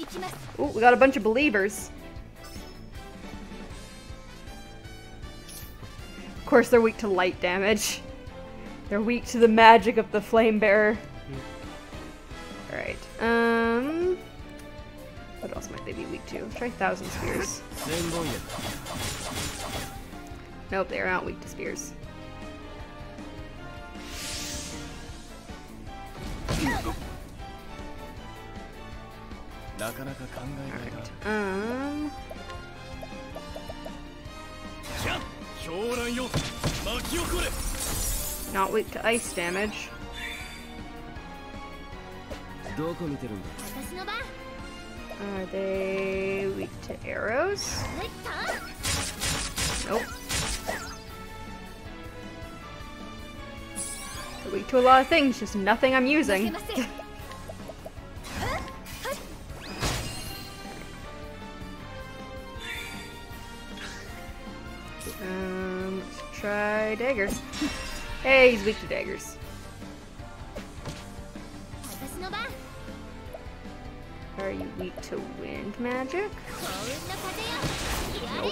Ooh, we got a bunch of believers. Of course, they're weak to light damage. They're weak to the magic of the flame bearer. Alright, what else might they be weak to? Let's try 1,000 spears. Nope, they are not weak to spears. Alright, not weak to ice damage. Are they weak to arrows? Nope. They're weak to a lot of things, just nothing I'm using. Let's try daggers. Hey, he's weak to daggers. Are you weak to wind magic? Nope.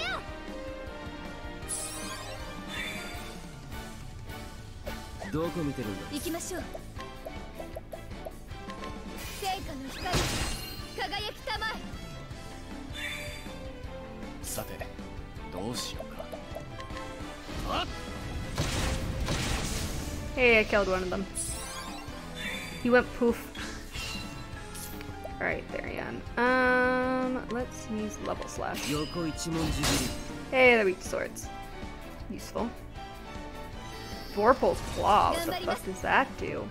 Hey, I killed one of them. He went poof. Alright, there, Yan. Let's use level slash. Hey, they're weak to swords. Useful. Vorpal's Claw, what the fuck does that do?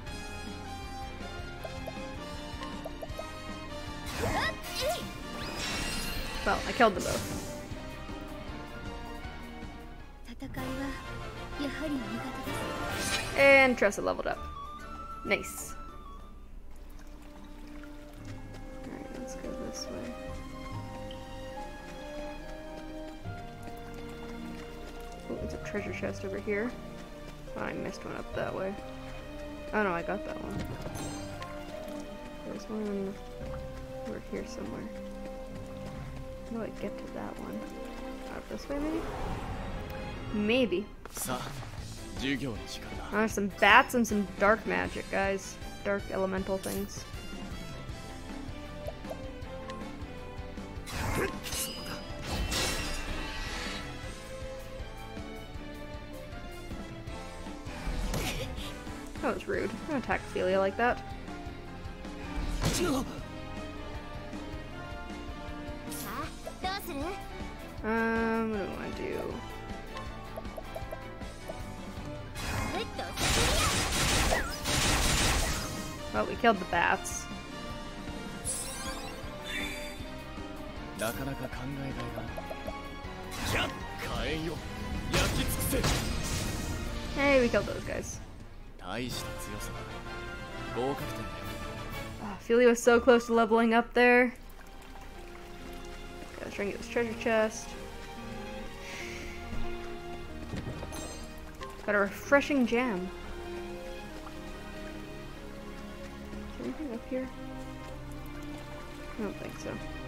Well, I killed them both. And Tressa leveled up. Nice. Alright, let's go this way. Oh, there's a treasure chest over here. Oh, I missed one up that way. Oh no, I got that one. There's one over here somewhere. How do I get to that one? Out this way, maybe? Maybe. There's some bats and some dark magic, guys. Dark elemental things. That was rude. I don't attack Ophelia like that. What do we want to do? Well, we killed the bats. Hey, we killed those guys. Oh, Ophelia was so close to leveling up there. Okay, let's try and get this treasure chest. Got a refreshing gem. Is there anything up here? I don't think so.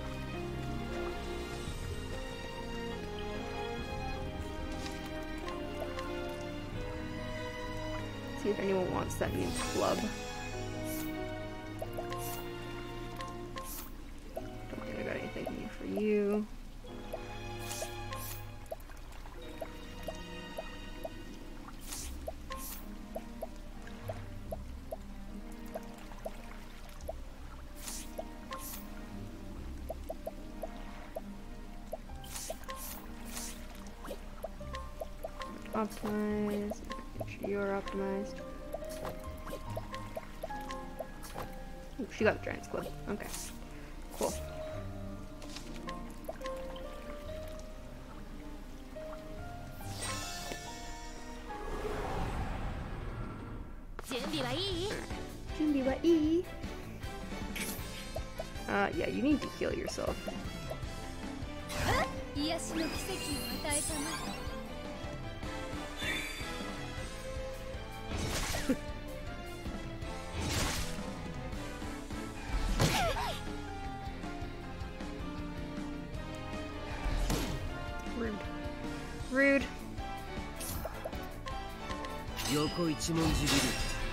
Let's see if anyone wants that new club. Don't think I got anything new for you. Optimize. Make sure you're optimized. Ooh, she got the Giant's Club. Okay. Cool. Yeah, you need to heal yourself. こ一文字ビル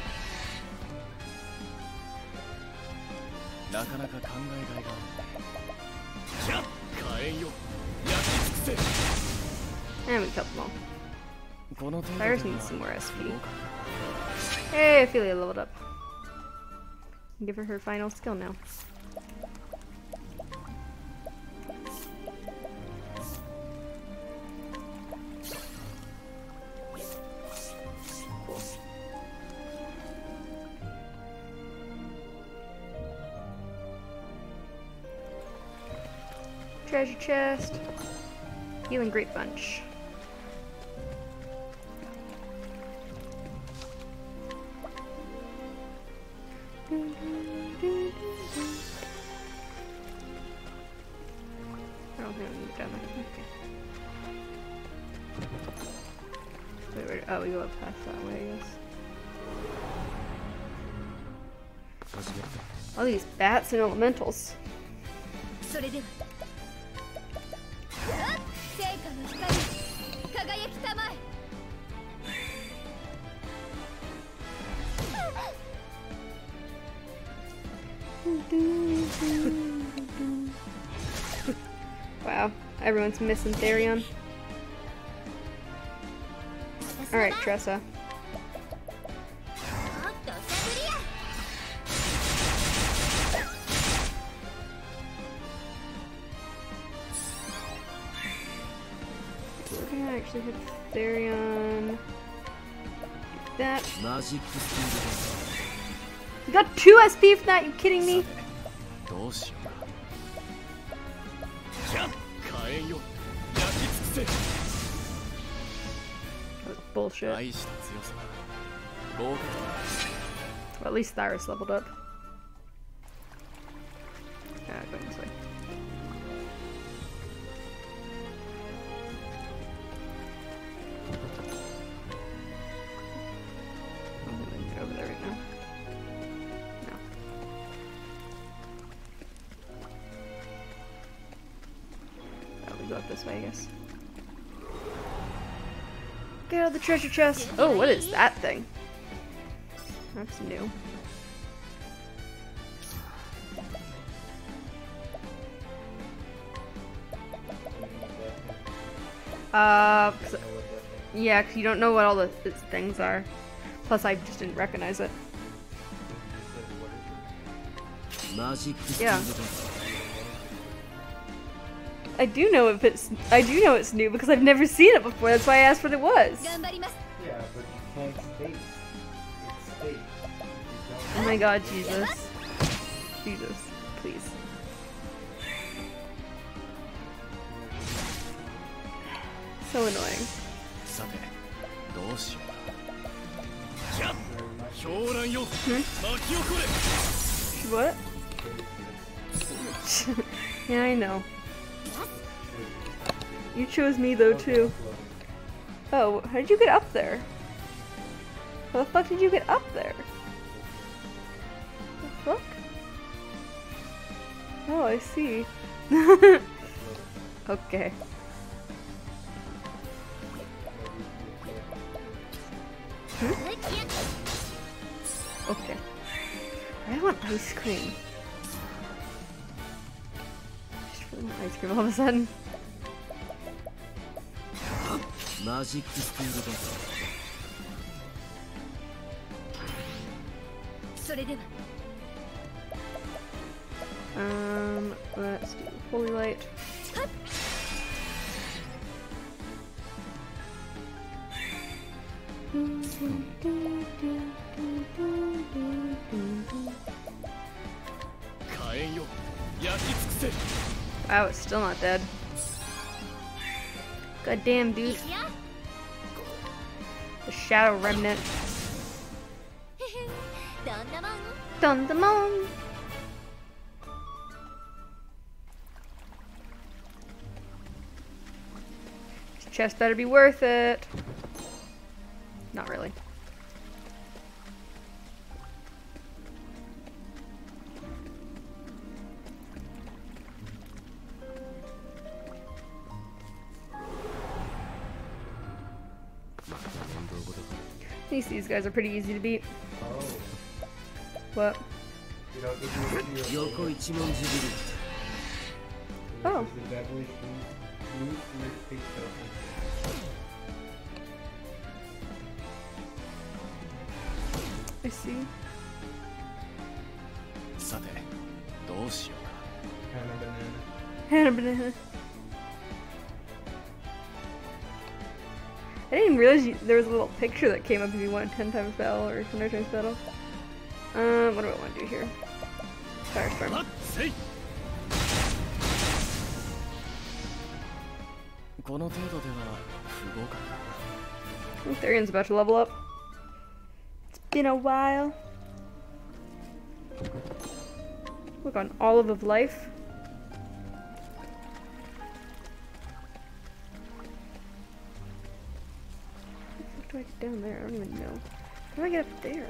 なかなか考えがいがある。じゃあ火炎よ焼き尽くせ。 And we killed them all. この程度 Cyrus で needs は some more SP. どうかな。 Hey, Ophelia leveled up. Give her her final skill now. Cool. Treasure chest. Healing Great Bunch. I don't think I'm done that. Okay. Wait, wait, oh, we go up past that way, I guess. All these bats and elementals. それでは成果の光輝きたまえ。 Wow, everyone's missing Therion. Alright, Tressa. おっとさぶりや。 We're gonna actually hit Therion. That. マジックスピー You got 2 SP from that? You kidding me? ドでどうしようか。じゃあ火炎よ焼き尽く That was bullshit. せ。大した強さだ。合格 Well, at least Cyrus leveled up. Going this way. I don't think we can get over there right now. No. Oh, we go up this way, I guess. Get out of the treasure chest! Oh, what is that thing? That's new. Yeah, because you don't know what all the things are. Plus, I just didn't recognize it. マジックスピ Yeah. ードだ。 I do know if it's. I do know it's new because I've never seen it before. That's why I asked what it was. 頑張ります。 Yeah, but you can't state. It's state. Oh my God, Jesus, Jesus, please. So annoying. さてどうしようか。じゃあ狂乱よ巻き起これ。 What? Yeah, I know. You chose me though too. Oh, how did you get up there? How the fuck did you get up there? The fuck? Oh, I see. Okay. Okay. I want ice cream. Just really want ice cream all of a sudden. マジックスピードだ。 それでは Let's do holy light. Wow, it's still not dead. God damn, dude. いや The Shadow Remnant. どんなもん Dun-dum-on. This chest better be worth it. Not really. These guys are pretty easy to beat. Oh. What? You don't think you see your Yoko Ichimonji Biru. Oh. The devilish loot with big stuff. I see. さて、どうしようか。 Kind of banana. Hannah banana. I didn't even realize there was a little picture that came up if you won 10 times battle or 100 times battle. What do I want to do here? Firestorm. この程度では不合格だ。 I think Tharion's about to level up. It's been a while. Look on Olive of Life. How do I get down there? I don't even know. How do I get up there?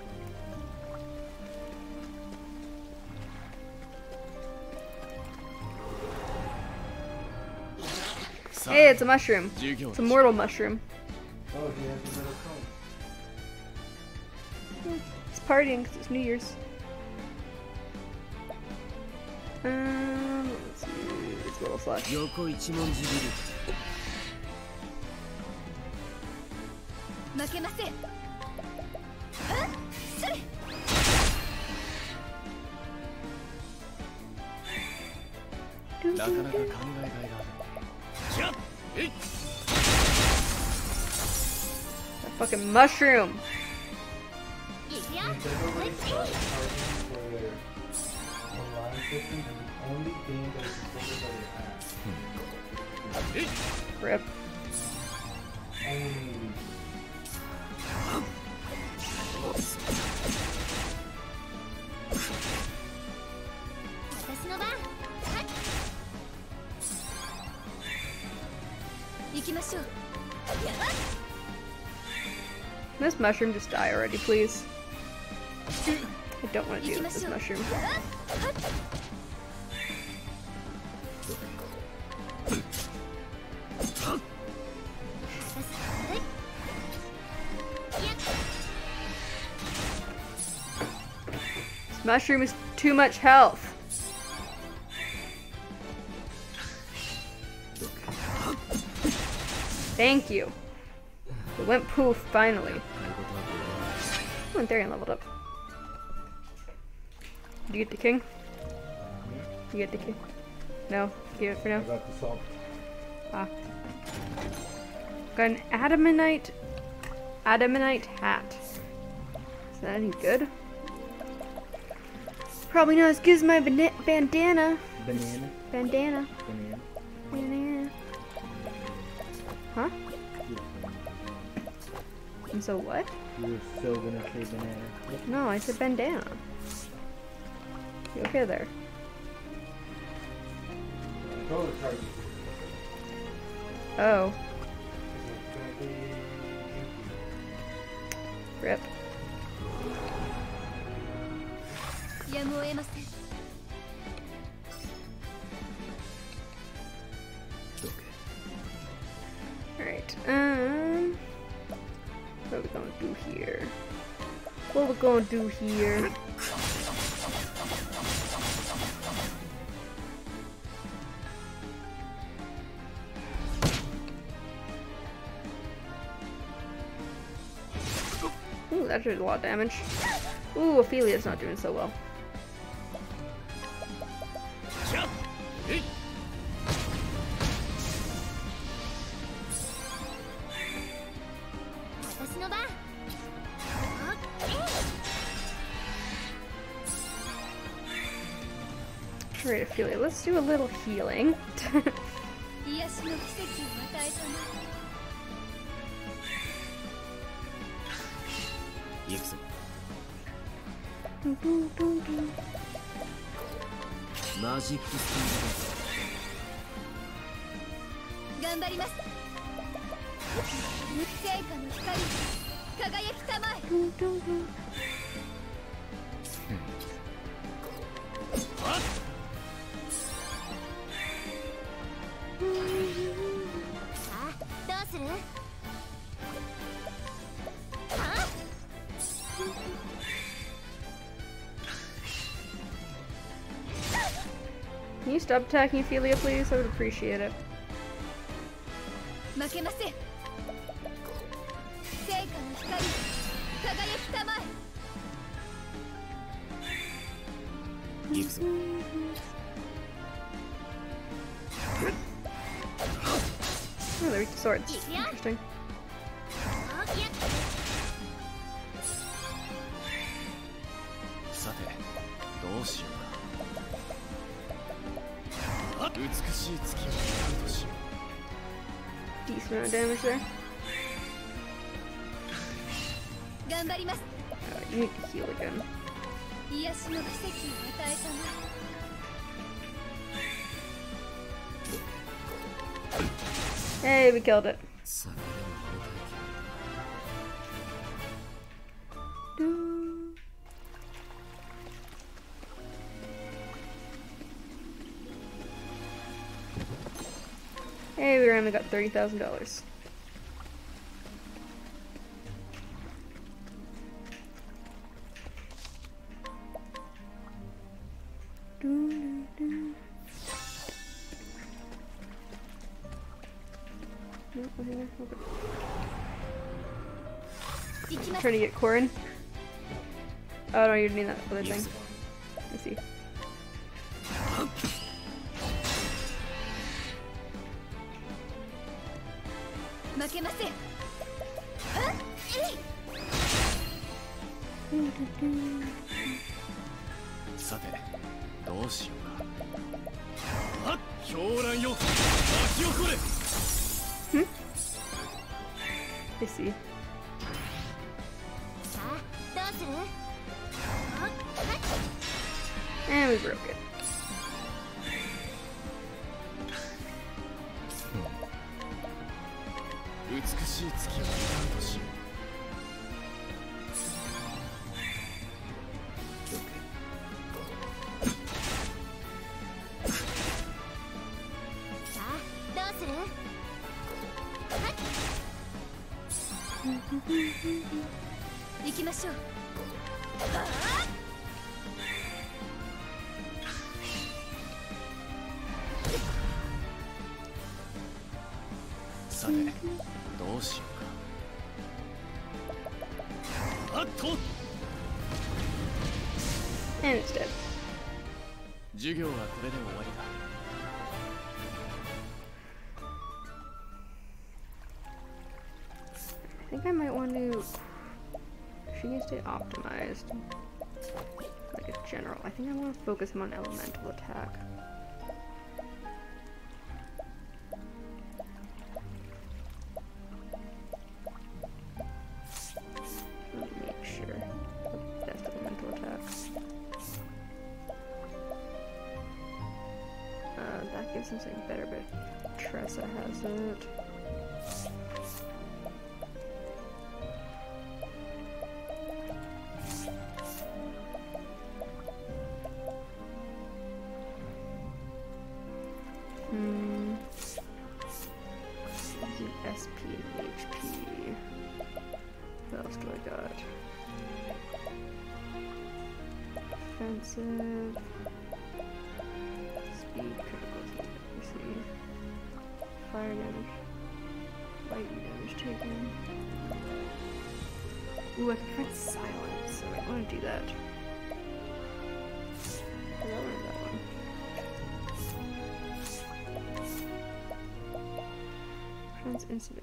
Hey, it's a mushroom. It's a mortal mushroom. Oh, he has a little cone. He's partying because it's New Year's. Let's see. It's a little flush. 横一文字ビル。 負けません。それ。 なかなか考えがいがある。じゃ、えい。 That fucking mushroom. いくよ。 They've already started charging for their online system, and the only game that is supported by the app. Rip. Only. 私の番。はい。行きましょう。やばっ。 Can this mushroom just die already, please? I don't want to deal with this mushroom. This mushroom is too much health. Thank you. It went poof finally. Oh, and Tharion leveled up. Did you get the king? You get the king? No, give it for I now. got the salt. Ah. Got an Adamanite hat. Is that any good? Probably not as good as my bandana. Banana. Bandana. Banana. Banana. Huh? And so what? You were so gonna say banana. No, I said bandana. You okay there? Go to target. Oh, It's gonna be rip. やむを得ません。 Alright, what are we gonna do here? What are we gonna do here? Ooh, that did a lot of damage. Ooh, Ophelia's not doing so well. じゃ、えい。 私の番。 Alright, Ophelia, let's do a little healing. 癒しの奇跡を与えたな。 行くぞ。マジックスタンドだ。 頑張ります。成果の光、輝きたまえ。さあ、どうする？はあ Can you stop attacking Ophelia, please? I would appreciate it. 負けません。聖火の光、輝きたまえ。 行くぞ。 Oh, they're swords. Interesting. さて、どうしようか。美しい月を何としよう。 Decent amount of damage there. 頑張ります。 You need to heal again. 癒しの奇跡を与えたま Hey, we killed it. さ Doo. Hey, we only got $30,000. Trying to get Corin. Oh no, you need that other thing. Let's see. 負けません。 さて、どうしようか。あっ、狂乱よ、巻き起これ。 I see. さあ、どうする？ And we broke it. Hmm. 美しい月を何としよう。 さあ、どうする？行きましょう。 さて、どうしようか。あっと。 And it's dead. 授業はこれで終わりだ。 I think I might want to. She needs to stay optimized. Like a general. I think I want to focus him on elemental attack. Let me make sure. The best elemental attack. That gives him something better, but Tressa has it. SP and HP. What else do I got? Defensive. Speed, critical. Let's see. Fire damage. Lightning damage taken. Ooh, I can find silence, so I want to do that. I learned that one. Friends incident.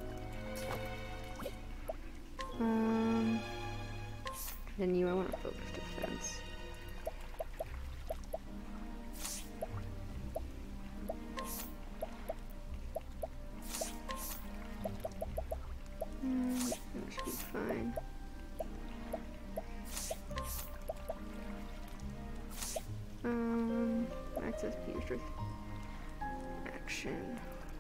Then I want to focus defense. That should be fine. Access P with action.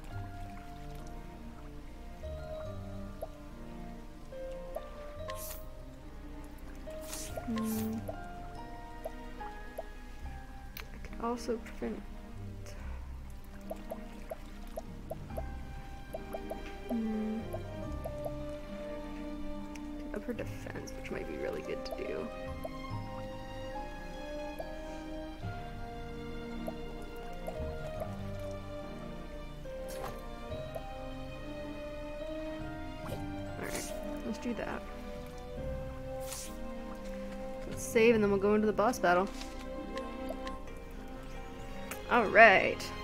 I can also prevent. Up her defense, which might be really good to do. do that. Let's save and then we'll go into the boss battle. Alright.